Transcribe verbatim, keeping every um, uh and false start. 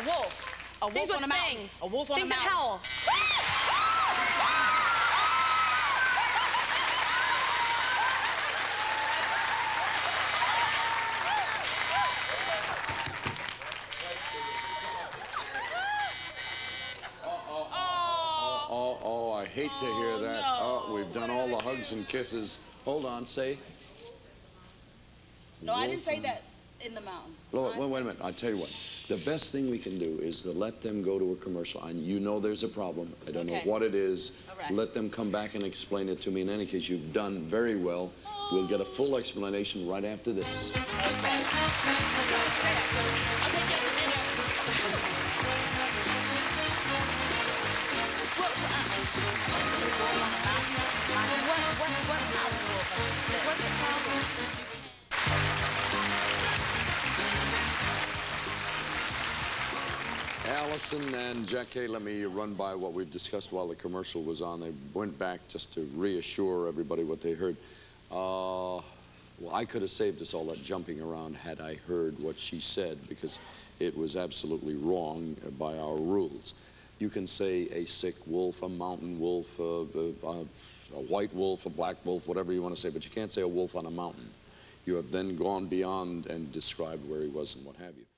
A wolf. A wolf Things on a with mountain. things. A wolf on Things a mountain. that howl. Oh, oh, I hate to hear that. no. Oh, we've done all the hugs and kisses. Hold on, say. No, I didn't say on- that in the mountain. Wait, wait, wait a minute. I'll tell you what. The best thing we can do is to let them go to a commercial. And you know there's a problem. I don't Okay. know what it is. All right. Let them come back and explain it to me. In any case, you've done very well. We'll get a full explanation right after this. Okay. I'll take you out to dinner. What, what, what, what mountain wolf? What's the problem? Allison and Jackie, let me run by what we've discussed while the commercial was on. They went back just to reassure everybody what they heard. Uh, well, I could have saved us all that jumping around had I heard what she said, because it was absolutely wrong by our rules. You can say a sick wolf, a mountain wolf, uh, uh, a white wolf, a black wolf, whatever you want to say, but you can't say a wolf on a mountain. You have then gone beyond and described where he was and what have you.